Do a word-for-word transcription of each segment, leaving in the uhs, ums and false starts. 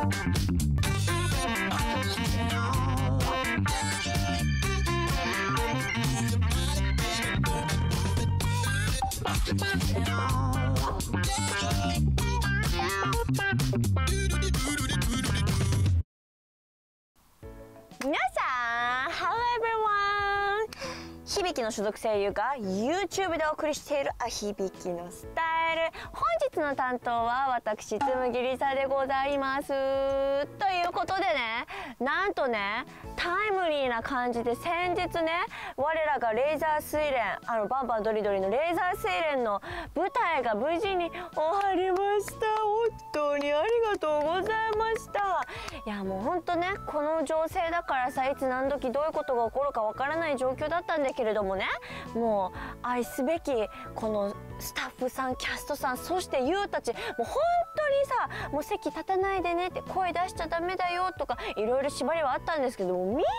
皆さん Hello everyone! 響の所属声優が YouTube でお送りしているあ響のスタイル。本日の担当は私つむぎりさでございます。ということでね、なんとねタイムリーな感じで先日ね、我らがレーザー睡蓮、あのバンバンドリドリのレーザー睡蓮の舞台が無事に終わりました。本当にありがとうございました。いやもうほんとね、この情勢だからさ、いつ何時どういうことが起こるかわからない状況だったんだけれどもね、もう愛すべきこのスタッフさん、キャストさん、そしてユウたち、もう本当にさ、もう席立たないでねって、声出しちゃダメだよとかいろいろ縛りはあったんですけども、みんな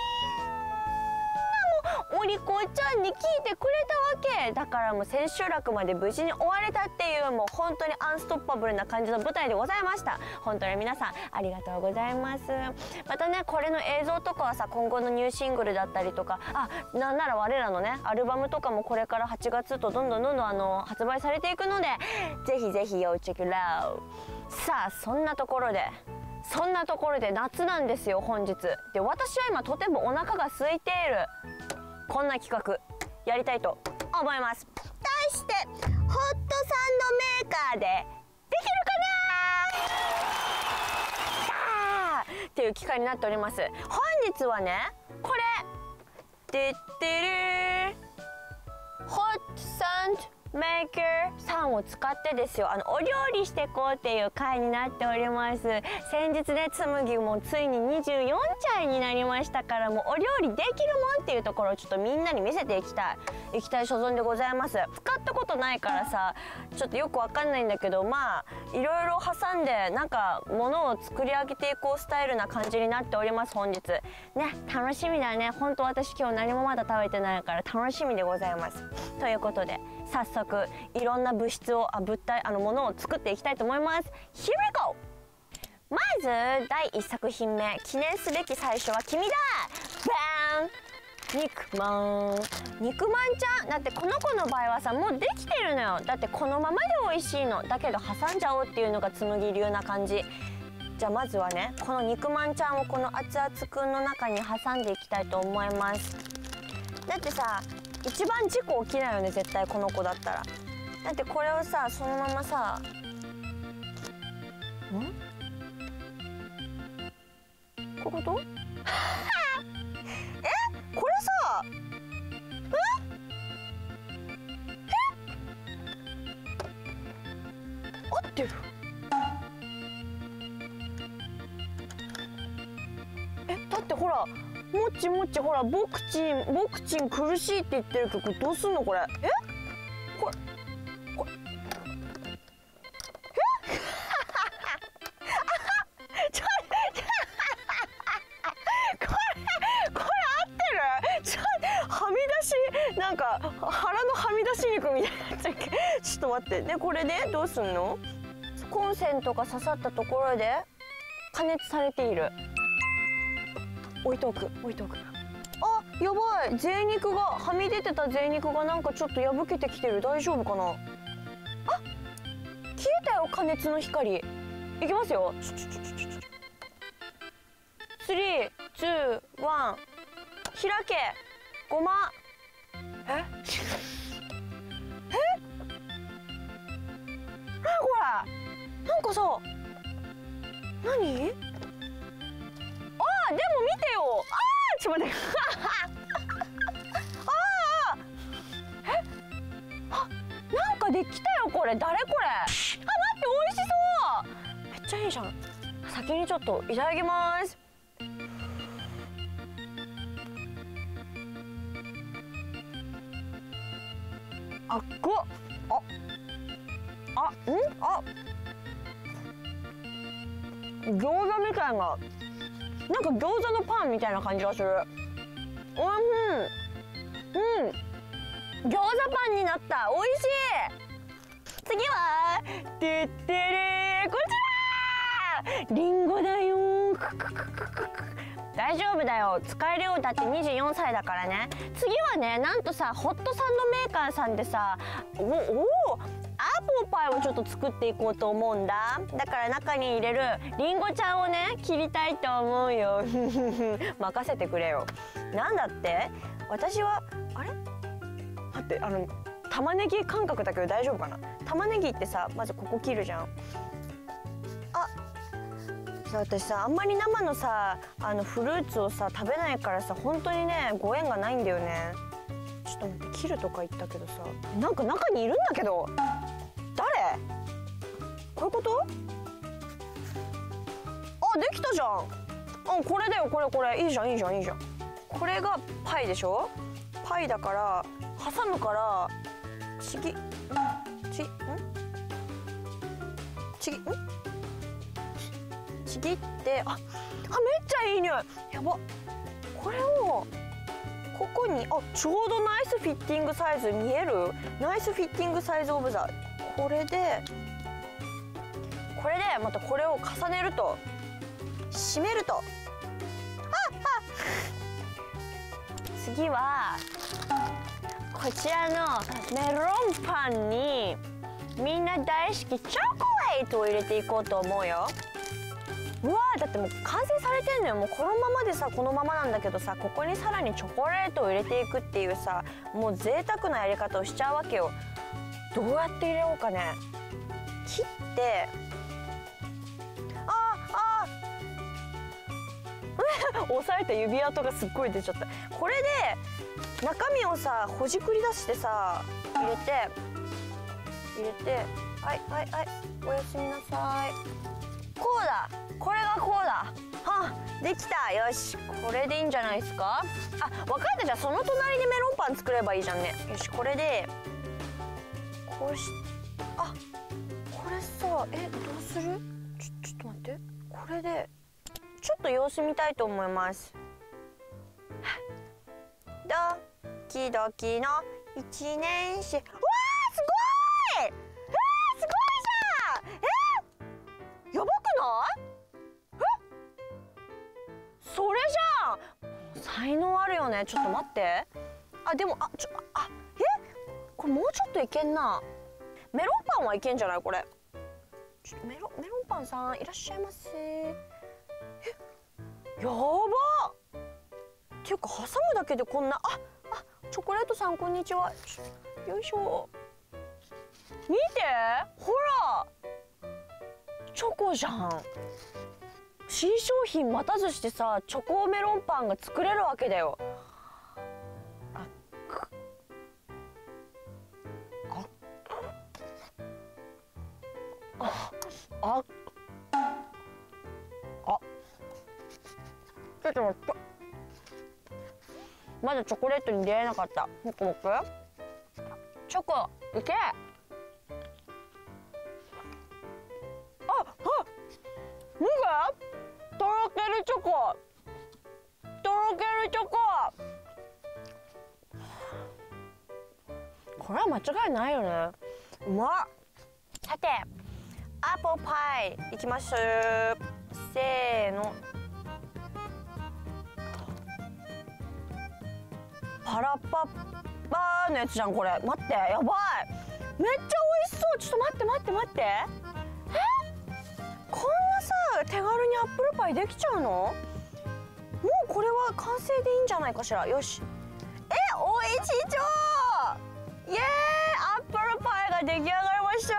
もお利口ちゃんに聞いてくれたわけだから、もう千秋楽まで無事に終われたっていう、もう本当にアンストッパブルな感じの舞台でございました。本当に皆さんありがとうございます。またね、これの映像とかはさ、今後のニューシングルだったりとか、あ、なんなら我らのねアルバムとかもこれからはちがつとどんどんどんどんあの発売されていくので、ぜひぜひ要チェックラウ。さあそんなところでそんなところで夏なんですよ本日で。私は今とてもお腹が空いている。こんな企画やりたいと思います。題してホットサンドメーカーでできるかなーっていう機会になっております。本日はね、これてってるホットサンドメーカーさんを使ってですよ、あのお料理していこうっていう回になっております。先日ね、つむぎもついににじゅうよんちゃいになりましたから、もうお料理できるもんっていうところをちょっとみんなに見せていきたいいきたい所存でございます。使ったことないからさ、ちょっとよくわかんないんだけど、まあいろいろ挟んでなんかものを作り上げていこうスタイルな感じになっております。本日ね、楽しみだね。本当私今日何もまだ食べてないから楽しみでございます。ということで早速いろんな物質をあ物体あのものを作っていきたいと思います。 Here we go! まずだいいっさくひんめ、記念すべき最初は君だ。バーン、肉まん。肉まんちゃんだって、この子の場合はさもうできてるのよ。だってこのままで美味しいのだけど挟んじゃおうっていうのがつむぎ流な感じ。じゃあまずはね、この肉まんちゃんをこの熱々くんの中に挟んでいきたいと思います。だってさ一番事故起きないよね絶対この子だったら。だってこれをさそのままさ、んこういうことえこれさえ合ってる。えだってほらもちもち、ほらボクチンボクチン苦しいって言ってるけど、これどうすんのこれ。えこれこれえちょこれこれ合ってる。ちょはみ出しなんか腹のはみ出し肉みたいになっちゃうけどちょっと待って。でこれでどうすんの。コンセントが刺さったところで加熱されている。置いておく置いておく。あ、やばい、贅肉がはみ出てた贅肉がなんかちょっと破けてきてる。大丈夫かな。あ、消えたよ加熱の光。いきますよ。スリーツーワン開け。ごま。ええなにこれ。なんかさ何でも見てよ。あーちょっと待ってあーえあなんかできたよこれ。誰これ。あ待って美味しそう。めっちゃいいじゃん。先にちょっといただきます。あっごっああんあ餃子みたいな、なんか餃子のパンみたいな感じがする。おいしい。うん餃子パンになった。おいしい。次はてってれこちらリンゴだよ大丈夫だよ、使えるよ。だってにじゅうよんさいだからね。次はね、なんとさホットサンドメーカーさんでさ、おおアップルパイをちょっと作っていこうと思うんだ。だから中に入れるりんごちゃんをね切りたいと思うよ。任せてくれよ。なんだって、私はあれ待って、あの玉ねぎ感覚だけど大丈夫かな。玉ねぎってさ、まずここ切るじゃん。あ、私さあんまり生のさあのフルーツをさ食べないからさ、本当にねご縁がないんだよね。ちょっと待って、切るとか言ったけどさ、なんか中にいるんだけど、誰？こういうこと？あ、できたじゃん。あ、これだよ、これこれいいじゃんいいじゃんいいじゃん。これがパイでしょ。パイだから挟むからちぎちんちぎんちぎって、ああめっちゃいい匂い。やば。これをここに、あちょうどナイスフィッティングサイズ見える。ナイスフィッティングサイズオブザ。これでこれでまたこれを重ねると締めると、ああ次はこちらのメロンパンにみんな大好きチョコレートを入れていこうと思うよ。うわー、だってもう完成されてんのよ。もうこのままでさ、このままなんだけどさ、ここにさらにチョコレートを入れていくっていうさ、もう贅沢なやり方をしちゃうわけよ。どうやって入れようかね。切ってああ押さえた指跡がすっごい出ちゃった。これで中身をさほじくり出してさ入れて入れてはいはいはい、おやすみなさい。こうだ、これがこうだ。はあ、できた。よし、これでいいんじゃないですか。あ、分かった。じゃあその隣でメロンパン作ればいいじゃんね。よし、これでこうし、あ、これさ、え、どうする？ちょ、ちょっと待って。これでちょっと様子見たいと思います。ドキドキの一年史。うわー、すごい！えー、すごいじゃん！えー、やばくない？え？それじゃん！才能あるよね。ちょっと待って。あ、でも、あ、ちょ、あ、え？これもうちょっといけんな。メロンパンはいけんじゃないこれ。ちょっとメロメロンパンさんいらっしゃいませ。え、やばっ。っていうか挟むだけでこんな、ああ、チョコレートさんこんにちは。よいしょ。見て、ほらチョコじゃん。新商品待たずしてさ、チョコメロンパンが作れるわけだよ。あくあああ、ちょっと待って、まだチョコレートに出会えなかった。もくもくチョコいけ。ああ、見て、とろけるチョコ、とろけるチョコ。これは間違いないよね。うまっ。さてアップルパイいきましょう。せーの。パラッパッパーのやつじゃんこれ。待って、やばい、めっちゃ美味しそう。ちょっと待って待って待って、え、こんなさ手軽にアップルパイできちゃうの？もうこれは完成でいいんじゃないかしら。よし、え、美味しそう。イエーイ、アップルパイが出来上がりました。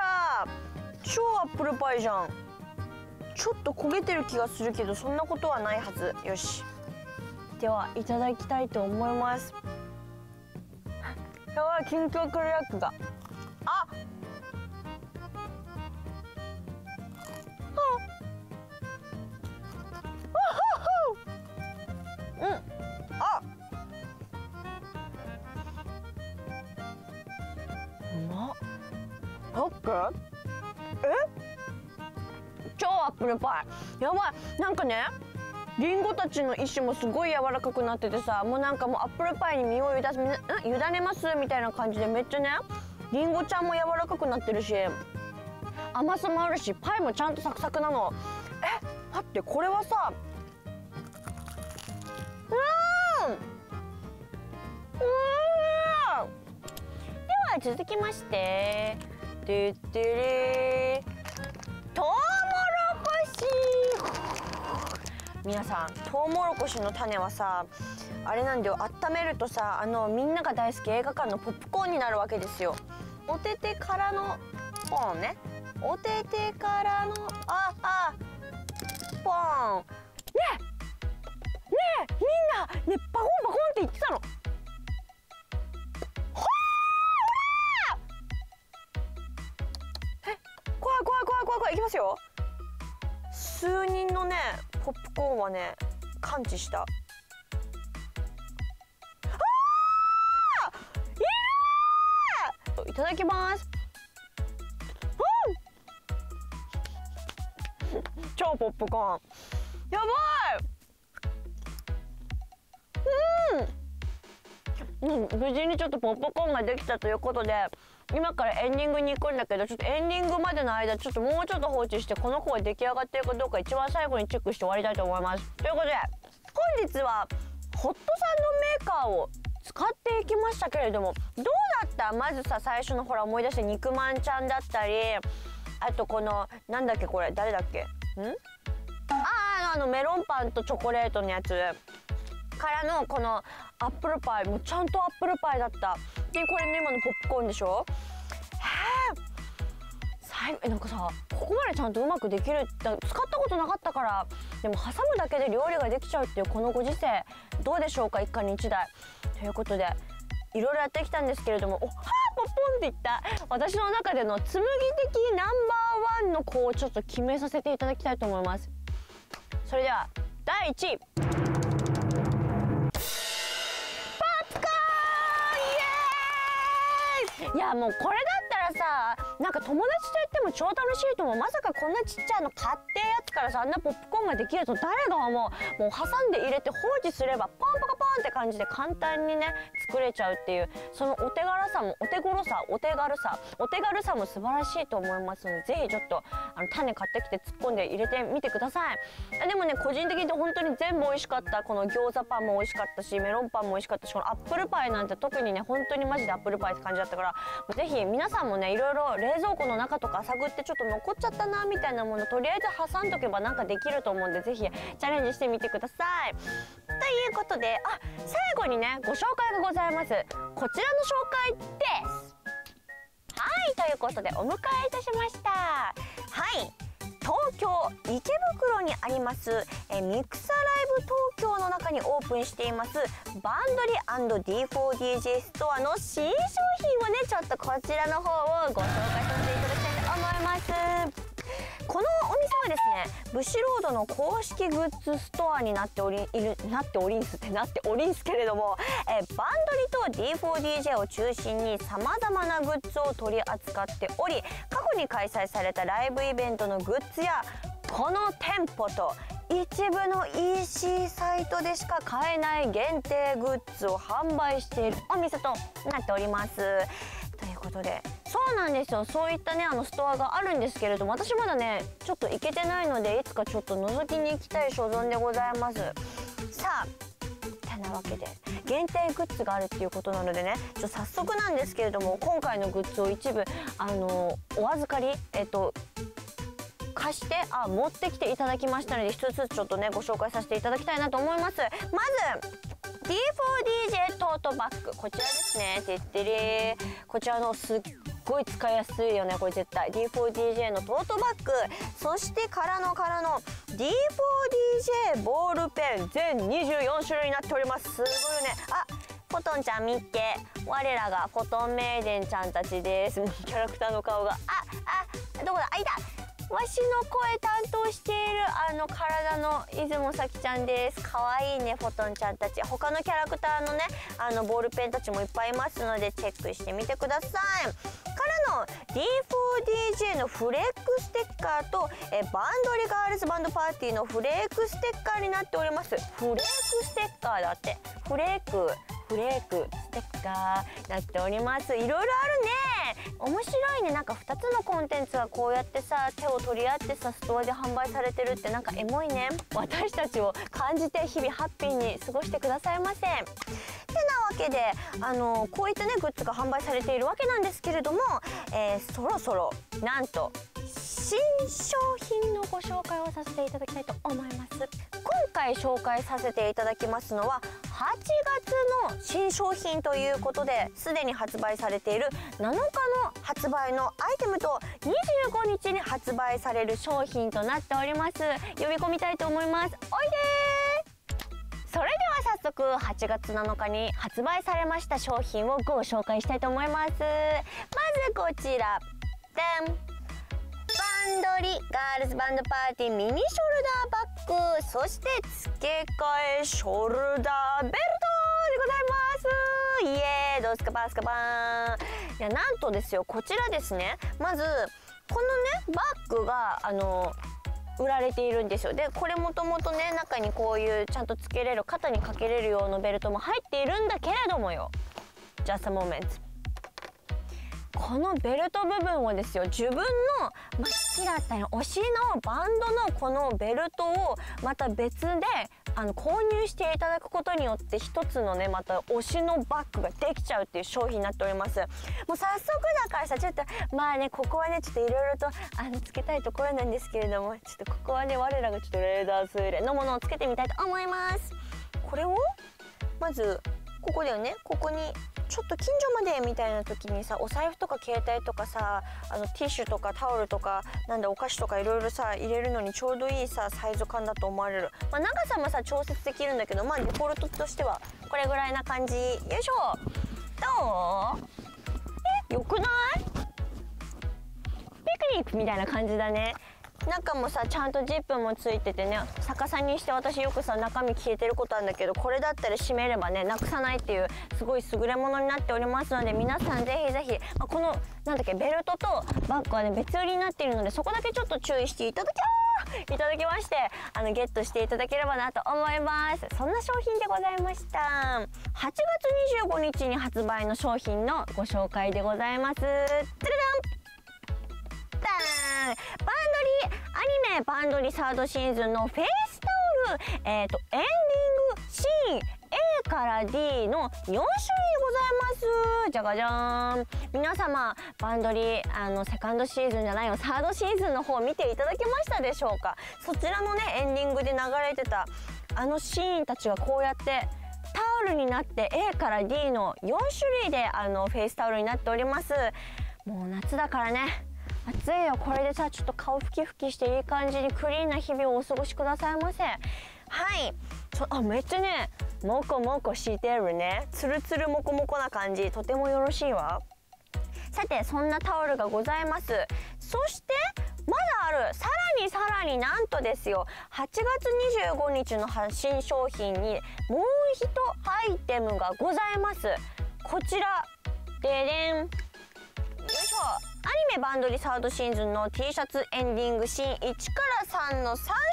超アップルパイじゃん。ちょっと焦げてる気がするけどそんなことはないはず。よし、ではいただきたいと思います。やばい、緊張するやつが。あ、うん、あ、うまっ。オッケー。え、超アップルパイやばい。なんかね、リンゴたちの一種もすごい柔らかくなっててさ、もうなんかもうアップルパイに身を委ね委ねますみたいな感じで、めっちゃねリンゴちゃんも柔らかくなってるし、甘さもあるし、パイもちゃんとサクサクなの。え、待って、これはさはい、続きましててってれトウモロコシ。皆さん、トウモロコシの種はさ、あれなんだよ、温めるとさ、あのみんなが大好き映画館のポップコーンになるわけですよ。おててからのポーンね、おててからのああポーンねえねえ、みんなね、パコンパコンって言ってたの。ほらえ、怖い怖い怖い怖い怖い。いきますよ。数人のねポップコーンはね感知した。いただきます。うん、超ポップコーンやばい。うん、うん、無事にちょっとポップコーンができたということで、今からエンディングに行くんだけど、ちょっとエンディングまでの間ちょっともうちょっと放置して、この子が出来上がってるかどうか一番最後にチェックして終わりたいと思います。ということで本日はホットサンドメーカーを使っていきましたけれども、どうだった？まずさ、最初のほら思い出して肉まんちゃんだったり、あとこのなんだっけ、これ誰だっけ、んああ、あのメロンパンとチョコレートのやつからのこのアップルパイ、もうちゃんとアップルパイだった。でこれね、今のポップコーンでしょ。へえ、最後なんかさ、ここまでちゃんとうまくできるって使ったことなかったから。でも挟むだけで料理ができちゃうっていうこのご時世、どうでしょうか、一家に一台ということでいろいろやってきたんですけれども、おはーポッポンっていった私の中での紬的ナンバーワンの子をちょっと決めさせていただきたいと思います。それではだいいちい、ポップコーンイエーイ。いやもうこれだったらさ、なんか友達と行っても超楽しいと思う。まさかこんなちっちゃいの買ってやつからさ、あんなポップコーンができると誰が思う。もう挟んで入れて放置すればポンポコポンって感じで簡単にね作れちゃうっていう、そのお手軽さもお手頃さお手軽さお手軽さも素晴らしいと思いますので、ぜひちょっとあの種買ってきて突っ込んで入れてみてください。でもね、個人的に本当に全部美味しかった。この餃子パンも美味しかったし、メロンパンも美味しかったし、このアップルパイなんて特にね、本当にマジでアップルパイって感じだったから、ぜひ皆さんもね、いろいろ冷蔵庫の中とか探ってちょっと残っちゃったなみたいなもの、とりあえず挟んどけばなんかできると思うんで、ぜひチャレンジしてみてください。ということで、あ、最後にねご紹介がございます。こちらの紹介です。はい、ということでお迎えいたしました。はい、東京池袋にありますえミクサライブ東京の中にオープンしていますバンドリ &ディーフォーディージェー ストアの新商品をね、ちょっとこちらの方をご紹介させていただきたいと思います。このお店はですね、ブシロードの公式グッズストアになっておりいるなっておりんすってなっておりんすけれども、えバンドリと ディーフォーディージェー を中心にさまざまなグッズを取り扱っており、過去に開催されたライブイベントのグッズやこの店舗と一部の イーシー サイトでしか買えない限定グッズを販売しているお店となっております。ということで、そうなんですよ、そういったねあのストアがあるんですけれども、私まだねちょっと行けてないので、いつかちょっと覗きに行きたい所存でございます。さあてなわけで限定グッズがあるっていうことなのでね、ちょっと早速なんですけれども、今回のグッズを一部あのお預かりえっと貸してあ持ってきていただきましたので、一つずつちょっとねご紹介させていただきたいなと思います。まず ディーフォーディージェー トートバッグ、こちらですね。てってれー、こちらのすっごい使いやすいよね、これ絶対 ディーフォーディージェー のトートバッグ、そしてからのからの ディーフォーディージェー ボールペン全にじゅうよんしゅるいになっております。すごいよね。あ、フォトンちゃん見て、我らがフォトンメイデンちゃんたちです。キャラクターの顔が、ああどこだ、あいた、わしの声担当しているあの体の出雲咲ちゃんです。可愛いね、フォトンちゃんたち。他のキャラクターのねあのボールペンたちもいっぱいいますので、チェックしてみてください。からの ディーフォーディージェー のフレークステッカーとえバンドリガールズバンドパーティーのフレークステッカーになっております。フレークステッカーだって、フレークフレークステッカーなっております。いろいろあるね。面白いね。なんかふたつのコンテンツがこうやってさ手を取り合ってさストアで販売されてるって、なんかエモいね。私たちを感じて日々ハッピーに過ごしてくださいませ。てなわけであのこういったねグッズが販売されているわけなんですけれども、えー、そろそろなんと新商品のご紹介をさせていただきたいと思います。今回紹介させていただきますのははちがつの新商品ということで、すでに発売されているなのかの発売のアイテムとにじゅうごにちに発売される商品となっております。呼び込みたいと思います。おいでー。それでは早速はちがつなのかに発売されました商品をご紹介したいと思います。まずこちら、でん、バンドリガールズバンドパーティーミニショルダーバッグ、そして付け替えショルダーベルトでございます。イエーイ、どうすかバースカバーン。いや、なんとですよ、こちらですね、まずこのねバッグがあの売られているんですよ。でこれもともとね中にこういうちゃんとつけれる肩にかけれる用のベルトも入っているんだけれどもよ、 Just a moment、このベルト部分をですよ、自分の、まあ、好きだったり推しのバンドのこのベルトをまた別であの購入していただくことによって一つのねまた推しのバッグができちゃうっていう商品になっております。もう早速だからさ、ちょっとまあねここはねちょっといろいろとあのつけたいところなんですけれども、ちょっとここはね我らがちょっとレーダースーレのものをつけてみたいと思います。これをまずここだよね、ここにちょっと近所までみたいな時にさ、お財布とか携帯とかさ、あのティッシュとかタオルとかなんだお菓子とかいろいろさ入れるのにちょうどいいさサイズ感だと思われる。まあ、長さもさ調節できるんだけど、まあデフォルトとしてはこれぐらいな感じ。よいしょ。どう？え、よくない？ピクニックみたいな感じだね。中もさちゃんとジップもついててね、逆さにして私よくさ中身消えてることあるんだけど、これだったら閉めればねなくさないっていうすごい優れものになっておりますので、皆さんぜひぜひ、まあ、このなんだっけベルトとバッグはね別売りになっているので、そこだけちょっと注意していただきいただきましてあのゲットしていただければなと思います。そんな商品でございました。はちがつにじゅうごにちに発売の商品のご紹介でございます。てれだんバンドリアニメバンドリサードシーズンのフェイスタオル、えーとエンディングシーン A から ディー のよんしゅるいでございます。じゃがじゃーん。皆様バンドリあのセカンドシーズンじゃないよサードシーズンの方見ていただけましたでしょうか。そちらのねエンディングで流れてたあのシーンたちがこうやってタオルになって エー から ディー のよんしゅるいであのフェイスタオルになっております。もう夏だからね暑いよ。これでさちょっと顔ふきふきしていい感じにクリーンな日々をお過ごしくださいませ。はい、そあめっちゃねモコモコしてるね。つるつるモコモコな感じ、とてもよろしいわ。さてそんなタオルがございます。そしてまだある、さらにさらになんとですよ、はちがつにじゅうごにちの新商品にもう一アイテムがございます。こちらででん、よいしょ。アニメバンドリサードシーズンの T シャツエンディングシーンいちからさんのさんしゅる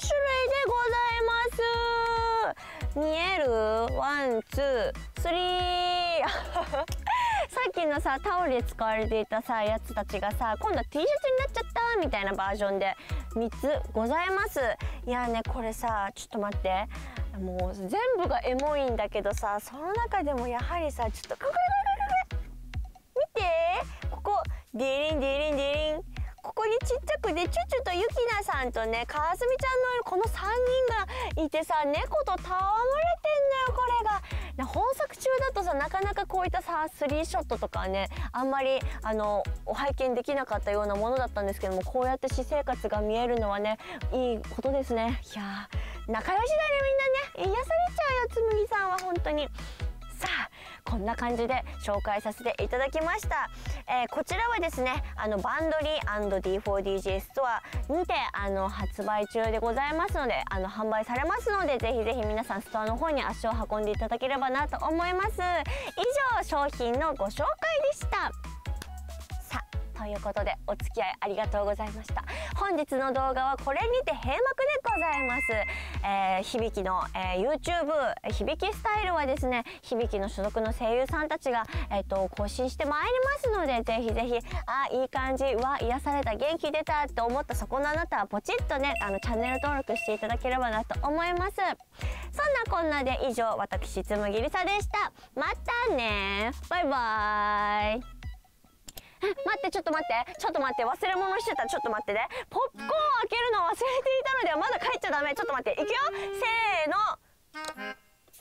いでございます。見える？ワン、ツー、スリー。さっきのさタオルで使われていたさやつたちがさ今度は T シャツになっちゃったみたいなバージョンでみっつございます。いやねこれさちょっと待って、もう全部がエモいんだけどさ、その中でもやはりさちょっとこれこれこれこれ見て、ここディリンディリンディリン、ここにちっちゃくでチュチュとユキナさんとねかすみちゃんのこのさんにんがいてさ、猫と戯れてんのよこれが。本作中だとさなかなかこういったさスリーショットとかねあんまりあの拝見できなかったようなものだったんですけども、こうやって私生活が見えるのはねいいことですね。いやー仲良しだねみんなね、癒されちゃうよつむぎさんは本当に。さあこんな感じで紹介させていただきました。えー、こちらはですねあのバンドリー ディーフォーディージェー ストアにてあの発売中でございますので、あの販売されますので、ぜひぜひ皆さんストアの方に足を運んでいただければなと思います。以上商品のご紹介でした。さあということでお付き合いありがとうございました。本日の動画はこれにて閉幕でございます。えー、響の、えー、YouTube 響スタイルはですね、響の所属の声優さんたちが、えー、と更新してまいりますので、ぜひぜひ、あ、いい感じ、うわ、癒された、元気出たって思ったそこのあなたはポチッとね、あのチャンネル登録していただければなと思います。そんなこんなで以上、私つむぎりさでした。またね、バイバーイ。待って、ちょっと待ってちょっと待って、忘れ物してた。ちょっと待ってね、ポップコーンを開けるのを忘れていたのではまだ帰っちゃダメ。ちょっと待って、いくよ、せーの。あ、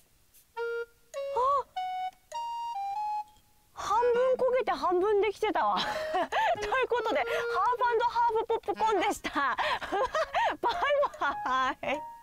半分焦げて半分できてたわということで、ハーフ&ハーフポップコーンでしたバイバイ